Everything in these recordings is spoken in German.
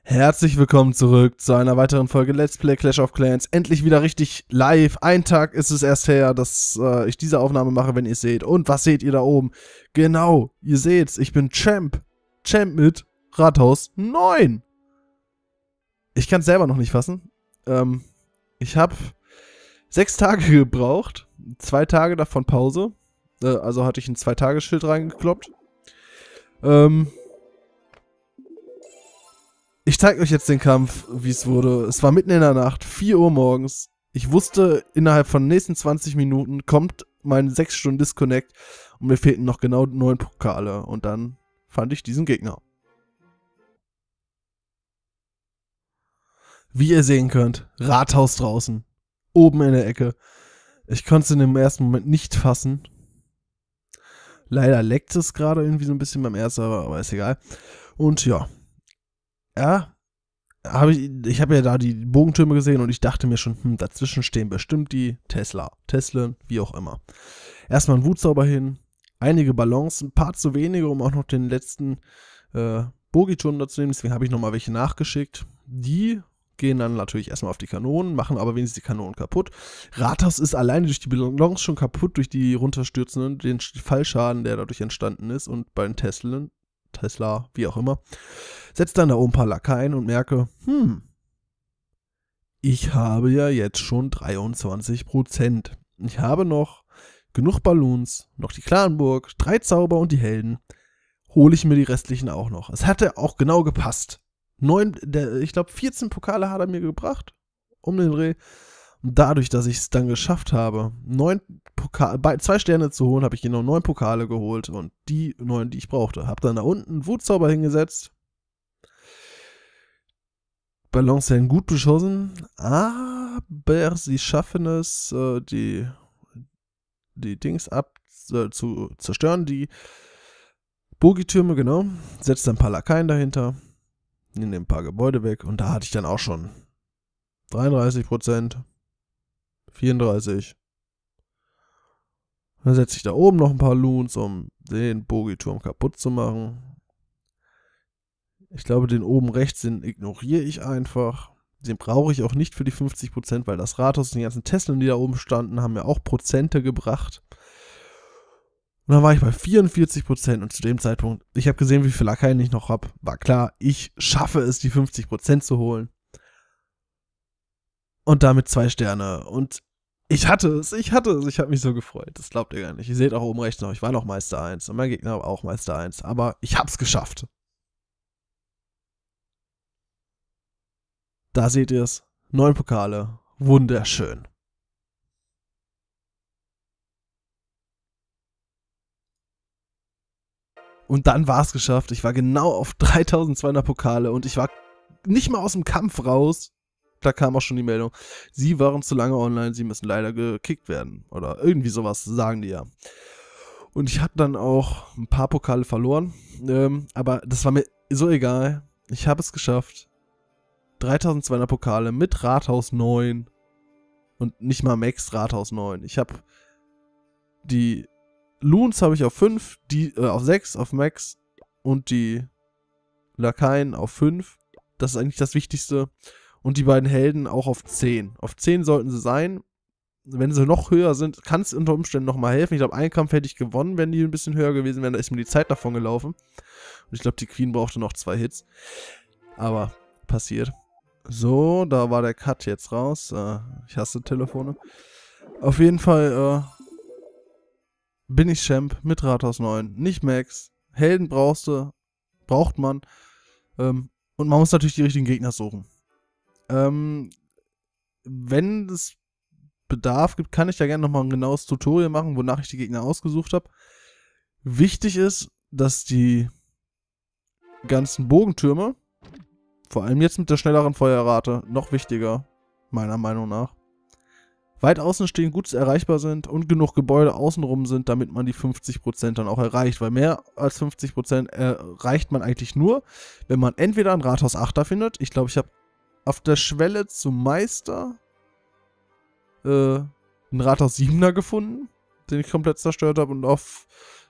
Herzlich willkommen zurück zu einer weiteren Folge Let's Play Clash of Clans. Endlich wieder richtig live. Ein Tag ist es erst her, dass ich diese Aufnahme mache, wenn ihr es seht. Und was seht ihr da oben? Genau, ihr seht's, ich bin Champ. Champ mit Rathaus 9. Ich kann es selber noch nicht fassen. Ich habe 6 Tage gebraucht. 2 Tage davon Pause. Also hatte ich ein 2-Tage-Schild reingekloppt. Ich zeige euch jetzt den Kampf, wie es wurde. Es war mitten in der Nacht, 4 Uhr morgens. Ich wusste, innerhalb von den nächsten 20 Minuten kommt mein 6 Stunden Disconnect und mir fehlten noch genau 9 Pokale. Und dann fand ich diesen Gegner. Wie ihr sehen könnt, Rathaus draußen. Oben in der Ecke. Ich konnte es in dem ersten Moment nicht fassen. Leider leckt es gerade irgendwie so ein bisschen beim ersten, aber ist egal. Und ja. Ja, ich habe ja da die Bogentürme gesehen und ich dachte mir schon, dazwischen stehen bestimmt die Teslen, wie auch immer. Erstmal ein Wutzauber hin, einige Ballons, ein paar zu wenige, um auch noch den letzten Bogiturm dazu zu nehmen, deswegen habe ich nochmal welche nachgeschickt. Die gehen dann natürlich erstmal auf die Kanonen, machen aber wenigstens die Kanonen kaputt. Rathaus ist alleine durch die Ballons schon kaputt, durch die runterstürzenden, den Fallschaden, der dadurch entstanden ist, und bei den Tesla, wie auch immer, setze dann da oben ein paar Lakaien und merke, ich habe ja jetzt schon 23%. Ich habe noch genug Balloons, noch die Clanburg, 3 Zauber und die Helden. Hole ich mir die restlichen auch noch. Es hatte auch genau gepasst. Ich glaube 14 Pokale hat er mir gebracht, um den Dreh. Und dadurch, dass ich es dann geschafft habe, 2 Sterne zu holen, habe ich genau 9 Pokale geholt und die 9, die ich brauchte. Habe dann da unten einen Wutzauber hingesetzt. Ballons werden gut beschossen, aber sie schaffen es, die Dings zu zerstören, die Bogitürme, genau. Setzt dann ein paar Lakaien dahinter, nehmen ein paar Gebäude weg und da hatte ich dann auch schon 33%. 34. Dann setze ich da oben noch ein paar Loons, um den Bogiturm kaputt zu machen. Ich glaube, den oben rechts, den ignoriere ich einfach. Den brauche ich auch nicht für die 50%, weil das Rathaus und die ganzen Teslen, die da oben standen, haben mir auch Prozente gebracht. Und dann war ich bei 44% und zu dem Zeitpunkt, ich habe gesehen, wie viel Lakaien ich noch habe. War klar, ich schaffe es, die 50% zu holen. Und damit 2 Sterne. Und ich hatte es. Ich habe mich so gefreut. Das glaubt ihr gar nicht. Ihr seht auch oben rechts noch, ich war noch Meister 1. Und mein Gegner war auch Meister 1. Aber ich hab's geschafft. Da seht ihr es. 9 Pokale. Wunderschön. Und dann war es geschafft. Ich war genau auf 3200 Pokale und ich war nicht mal aus dem Kampf raus. Da kam auch schon die Meldung, sie waren zu lange online, sie müssen leider gekickt werden. Oder irgendwie sowas sagen die ja. Und ich habe dann auch ein paar Pokale verloren. Aber das war mir so egal. Ich habe es geschafft. 3200 Pokale mit Rathaus 9. Und nicht mal Max Rathaus 9. Ich habe die Loons habe ich auf 5, auf 6 auf Max und die Lakaien auf 5. Das ist eigentlich das Wichtigste. Und die beiden Helden auch auf 10. Auf 10 sollten sie sein. Wenn sie noch höher sind, kann es unter Umständen nochmal helfen. Ich glaube, einen Kampf hätte ich gewonnen, wenn die ein bisschen höher gewesen wären. Da ist mir die Zeit davon gelaufen. Und ich glaube, die Queen brauchte noch 2 Hits. Aber passiert. So, da war der Cut jetzt raus. Ich hasse Telefone. Auf jeden Fall bin ich Champ mit Rathaus 9. Nicht Max. Helden braucht man. Und man muss natürlich die richtigen Gegner suchen. Wenn es Bedarf gibt, kann ich da gerne nochmal ein genaues Tutorial machen, wonach ich die Gegner ausgesucht habe. Wichtig ist, dass die ganzen Bogentürme, vor allem jetzt mit der schnelleren Feuerrate, noch wichtiger, meiner Meinung nach, weit außen stehen, gut erreichbar sind und genug Gebäude außenrum sind, damit man die 50% dann auch erreicht. Weil mehr als 50% erreicht man eigentlich nur, wenn man entweder ein Rathaus 8er findet. Ich glaube, ich habe auf der Schwelle zum Meister einen Rathaus 7er gefunden, den ich komplett zerstört habe. Und auf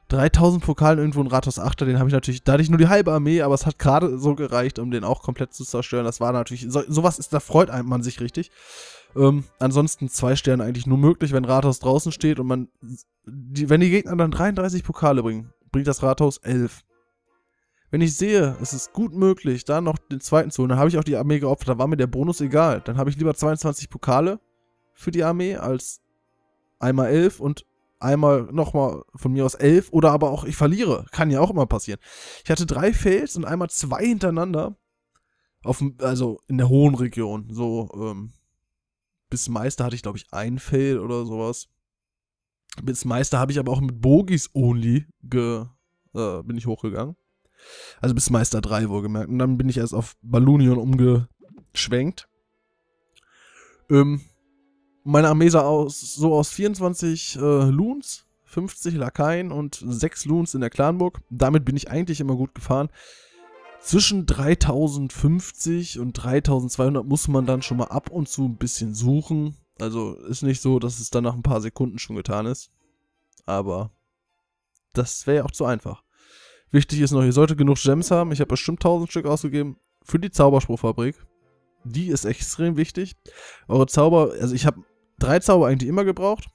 3000 Pokalen irgendwo in Rathaus 8, den habe ich natürlich, da hatte ich nur die halbe Armee, aber es hat gerade so gereicht, um den auch komplett zu zerstören. Das war natürlich, sowas ist, da freut man sich richtig. Ansonsten 2 Sterne eigentlich nur möglich, wenn Rathaus draußen steht und wenn die Gegner dann 33 Pokale bringen, bringt das Rathaus 11. Wenn ich sehe, es ist gut möglich, da noch den zweiten zu holen, dann habe ich auch die Armee geopfert, da war mir der Bonus egal. Dann habe ich lieber 22 Pokale für die Armee als einmal 11 und einmal nochmal von mir aus 11 oder aber auch ich verliere. Kann ja auch immer passieren. Ich hatte 3 Fails und einmal 2 hintereinander. Also in der hohen Region. So, bis Meister hatte ich glaube ich 1 Fail oder sowas. Bis Meister habe ich aber auch mit Bogies only bin ich hochgegangen. Also bis Meister 3 wohlgemerkt. Und dann bin ich erst auf Ballonion umgeschwenkt. Meine Armee sah aus 24 Loons, 50 Lakaien und 6 Loons in der Clanburg. Damit bin ich eigentlich immer gut gefahren. Zwischen 3050 und 3200 muss man dann schon mal ab und zu ein bisschen suchen. Also ist nicht so, dass es dann nach ein paar Sekunden schon getan ist. Aber das wäre ja auch zu einfach. Wichtig ist noch, ihr solltet genug Gems haben. Ich habe bestimmt 1000 Stück ausgegeben für die Zauberspruchfabrik. Die ist extrem wichtig. Eure Zauber, also ich habe 3 Zauber eigentlich immer gebraucht.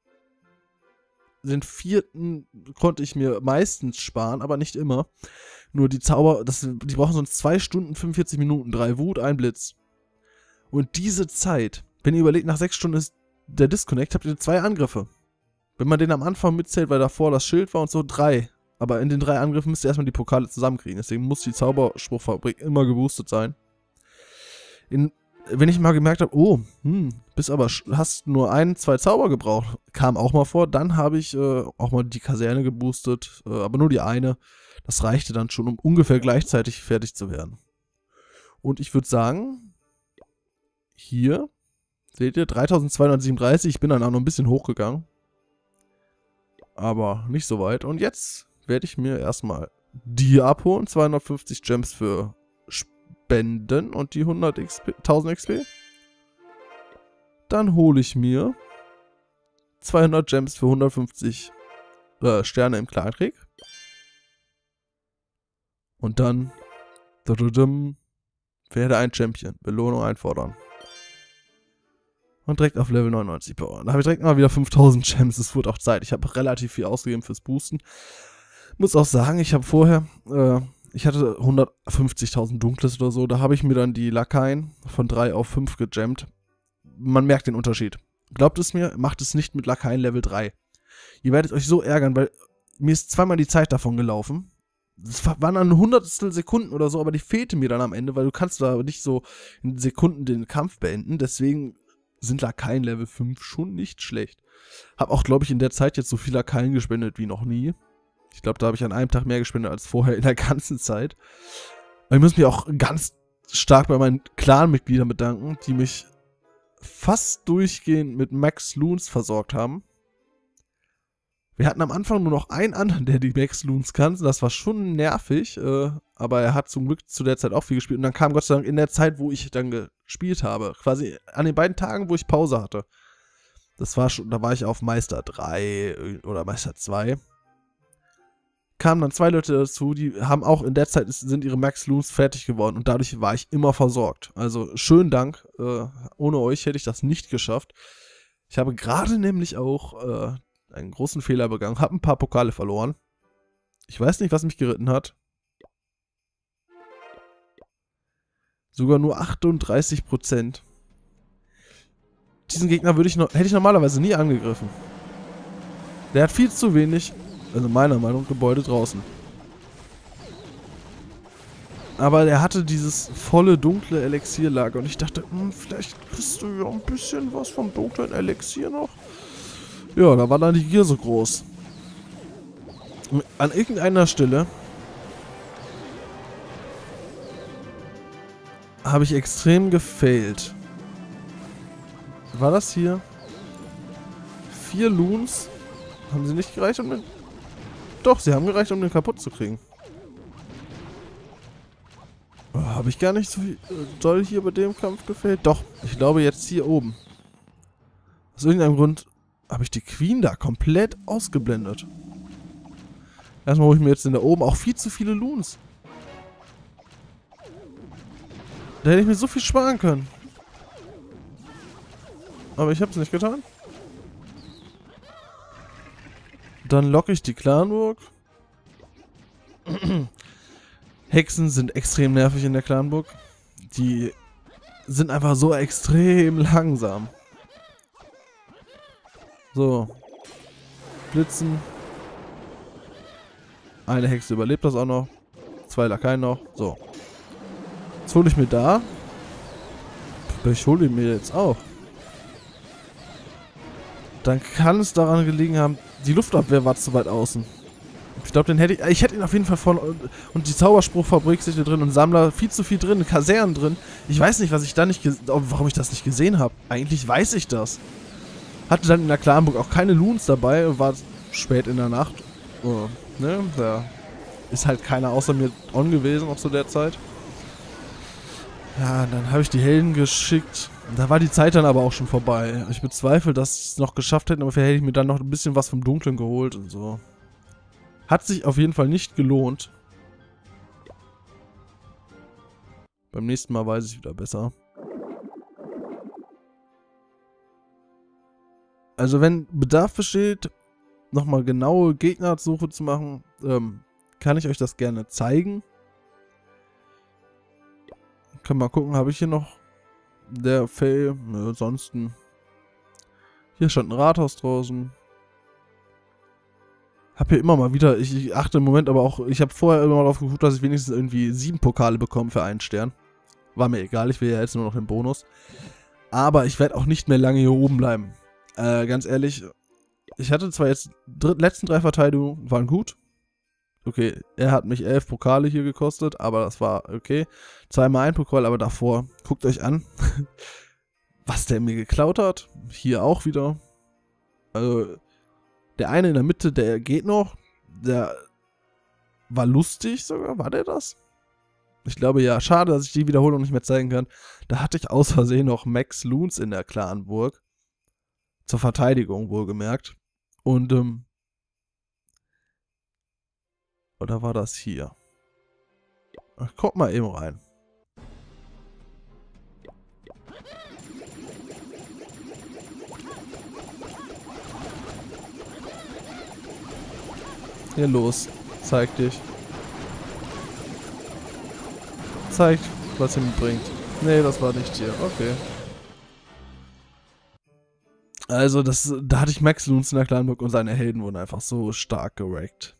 Den 4. konnte ich mir meistens sparen, aber nicht immer. Nur die Zauber, die brauchen sonst 2 Stunden, 45 Minuten. 3 Wut, 1 Blitz. Und diese Zeit, wenn ihr überlegt, nach 6 Stunden ist der Disconnect, habt ihr 2 Angriffe. Wenn man den am Anfang mitzählt, weil davor das Schild war und so, 3. Aber in den 3 Angriffen müsst ihr erstmal die Pokale zusammenkriegen. Deswegen muss die Zauberspruchfabrik immer geboostet sein. Wenn ich mal gemerkt habe, hast nur 1, 2 Zauber gebraucht, kam auch mal vor, dann habe ich auch mal die Kaserne geboostet, aber nur die eine. Das reichte dann schon, um ungefähr gleichzeitig fertig zu werden. Und ich würde sagen, hier seht ihr 3237, ich bin dann auch noch ein bisschen hochgegangen. Aber nicht so weit. Und jetzt werde ich mir erstmal die abholen, 250 Gems für Spenden und die 1000 XP. Dann hole ich mir 200 Gems für 150 Sterne im Clankrieg. Und dann werde ein Champion. Belohnung einfordern. Und direkt auf Level 99 powern. Da habe ich direkt mal wieder 5000 Gems. Es wurde auch Zeit. Ich habe relativ viel ausgegeben fürs Boosten. Muss auch sagen, ich habe vorher, ich hatte 150.000 Dunkles oder so. Da habe ich mir dann die Lakaien von 3 auf 5 gejammt. Man merkt den Unterschied. Glaubt es mir, macht es nicht mit Lakaien Level 3. Ihr werdet euch so ärgern, weil mir ist zweimal die Zeit davon gelaufen. Das waren dann hundertstel Sekunden oder so, aber die fehlte mir dann am Ende, weil du kannst da nicht so in Sekunden den Kampf beenden. Deswegen sind Lakaien Level 5 schon nicht schlecht. Hab auch, glaube ich, in der Zeit jetzt so viel Lakaien gespendet wie noch nie. Ich glaube, da habe ich an einem Tag mehr gespendet als vorher in der ganzen Zeit. Aber ich muss mich auch ganz stark bei meinen Clan-Mitgliedern bedanken, die mich fast durchgehend mit Max Loons versorgt haben. Wir hatten am Anfang nur noch einen anderen, der die Max Loons kannte. Das war schon nervig, aber er hat zum Glück zu der Zeit auch viel gespielt. Und dann kam Gott sei Dank in der Zeit, wo ich dann gespielt habe, quasi an den beiden Tagen, wo ich Pause hatte. Das war schon, da war ich auf Meister 3 oder Meister 2. Kamen dann 2 Leute dazu, die haben auch in der Zeit sind ihre Max Loons fertig geworden und dadurch war ich immer versorgt. Also schönen Dank. Ohne euch hätte ich das nicht geschafft. Ich habe gerade nämlich auch einen großen Fehler begangen, habe ein paar Pokale verloren. Ich weiß nicht, was mich geritten hat. Sogar nur 38%. Diesen Gegner hätte ich normalerweise nie angegriffen. Der hat viel zu wenig, also meiner Meinung nach, Gebäude draußen. Aber der hatte dieses volle dunkle Elixierlager und ich dachte, vielleicht kriegst du ja ein bisschen was vom dunklen Elixier noch. Ja, da war dann die Gier so groß. An irgendeiner Stelle habe ich extrem gefailt. War das hier? 4 Loons? Haben sie nicht gereicht, um den... Doch, sie haben gereicht, um den kaputt zu kriegen. Oh, habe ich gar nicht so doll hier bei dem Kampf gefailt? Doch, ich glaube jetzt hier oben. Aus irgendeinem Grund habe ich die Queen da komplett ausgeblendet. Erstmal hole ich mir jetzt den da oben auch viel zu viele Loons. Da hätte ich mir so viel sparen können. Aber ich habe es nicht getan. Dann locke ich die Clanburg. Hexen sind extrem nervig in der Clanburg. Die sind einfach so extrem langsam. So. Blitzen. Eine Hexe überlebt das auch noch. 2 Lakaien noch. So. Jetzt hole ich mir da. Ich hole ihn mir jetzt auch. Dann kann es daran gelegen haben, die Luftabwehr war zu weit außen. Ich glaube, den hätte ich hätte ihn auf jeden Fall von, und die Zauberspruchfabrik ist hier drin und Sammler viel zu viel drin, Kasernen drin. Ich weiß nicht, was ich da nicht, warum ich das nicht gesehen habe. Eigentlich weiß ich das. Hatte dann in der Clanburg auch keine Loons dabei, war spät in der Nacht. Oh, ne, da ist halt keiner außer mir on gewesen auch zu der Zeit. Ja, dann habe ich die Helden geschickt. Da war die Zeit dann aber auch schon vorbei. Ich bezweifle, dass sie es noch geschafft hätten, aber vielleicht hätte ich mir dann noch ein bisschen was vom Dunklen geholt und so. Hat sich auf jeden Fall nicht gelohnt. Beim nächsten Mal weiß ich wieder besser. Also wenn Bedarf besteht, nochmal genaue Gegnersuche zu machen, kann ich euch das gerne zeigen. Können wir mal gucken, habe ich hier noch der Fail? Nö, ansonsten. Hier stand ein Rathaus draußen. Hab hier immer mal wieder, ich achte im Moment aber auch, ich habe vorher immer darauf geguckt, dass ich wenigstens irgendwie 7 Pokale bekomme für einen Stern. War mir egal, ich will ja jetzt nur noch den Bonus. Aber ich werde auch nicht mehr lange hier oben bleiben. Ganz ehrlich, ich hatte zwar jetzt letzten 3 Verteidigungen, waren gut. Okay, er hat mich 11 Pokale hier gekostet, aber das war okay. 2-mal ein Pokal, aber davor, guckt euch an, was der mir geklaut hat. Hier auch wieder. Also, der eine in der Mitte, der geht noch. Der war lustig sogar, war der das? Ich glaube ja, schade, dass ich die Wiederholung nicht mehr zeigen kann. Da hatte ich aus Versehen noch Max Loons in der Clanburg. Zur Verteidigung wohlgemerkt. Und, oder war das hier? Ach, guck mal eben rein. Hier los. Zeig dich. Zeig, was er mitbringt. Nee, das war nicht hier. Okay. Also, da hatte ich Max Loons in der Clanburg und seine Helden wurden einfach so stark gerackt.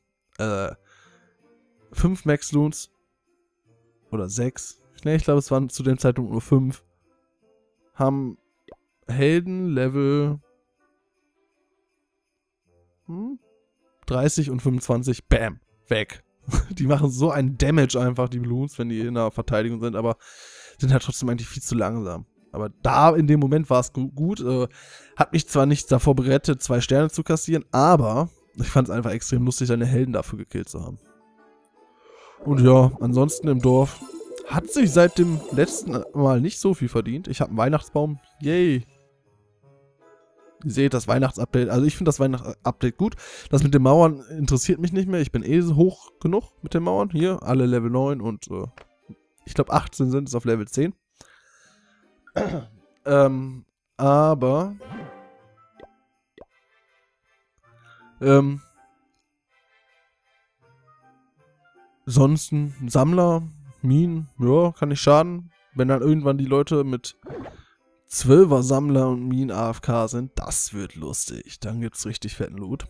5 Max Loons. Oder 6. Ne, ich glaube, es waren zu dem Zeitpunkt nur 5. Haben Helden Level 30 und 25. Bam. Weg. Die machen so einen Damage einfach, die Loons, wenn die in der Verteidigung sind, aber sind halt trotzdem eigentlich viel zu langsam. Aber da in dem Moment war es gut. Hat mich zwar nicht davor berettet, 2 Sterne zu kassieren, aber ich fand es einfach extrem lustig, seine Helden dafür gekillt zu haben. Und ja, ansonsten im Dorf hat sich seit dem letzten Mal nicht so viel verdient. Ich habe einen Weihnachtsbaum. Yay. Ihr seht das Weihnachtsupdate. Also ich finde das Weihnachtsupdate gut. Das mit den Mauern interessiert mich nicht mehr. Ich bin eh hoch genug mit den Mauern. Hier, alle Level 9 und ich glaube 18 sind es auf Level 10. Aber ansonsten Sammler, Minen, ja, kann nicht schaden. Wenn dann irgendwann die Leute mit 12er Sammler und Minen AFK sind, das wird lustig. Dann gibt's richtig fetten Loot.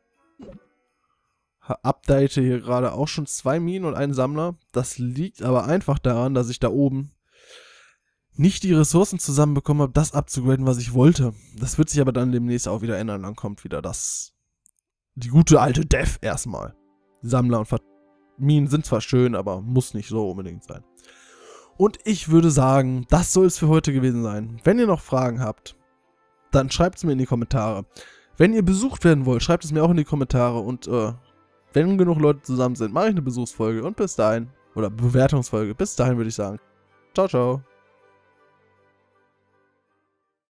Update hier gerade auch schon 2 Minen und einen Sammler. Das liegt aber einfach daran, dass ich da oben nicht die Ressourcen zusammenbekommen habe, das abzugraden, was ich wollte. Das wird sich aber dann demnächst auch wieder ändern. Dann kommt wieder die gute alte Dev erstmal. Sammler und Minen sind zwar schön, aber muss nicht so unbedingt sein. Und ich würde sagen, das soll es für heute gewesen sein. Wenn ihr noch Fragen habt, dann schreibt es mir in die Kommentare. Wenn ihr besucht werden wollt, schreibt es mir auch in die Kommentare. Und wenn genug Leute zusammen sind, mache ich eine Besuchsfolge. Und bis dahin, oder Bewertungsfolge, bis dahin würde ich sagen, ciao, ciao.